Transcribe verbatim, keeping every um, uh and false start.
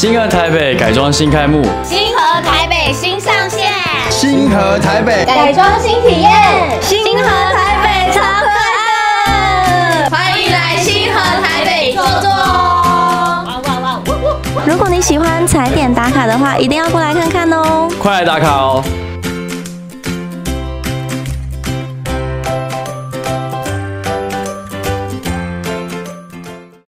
新和台北改装新开幕， 新和台北新上线， 新和台北改装新体验，新和台北超可爱的，欢迎来新和台北坐坐哦！哇哇哇！ 如果你喜欢踩点打卡的话，一定要过来看看哦！ 快来打卡哦！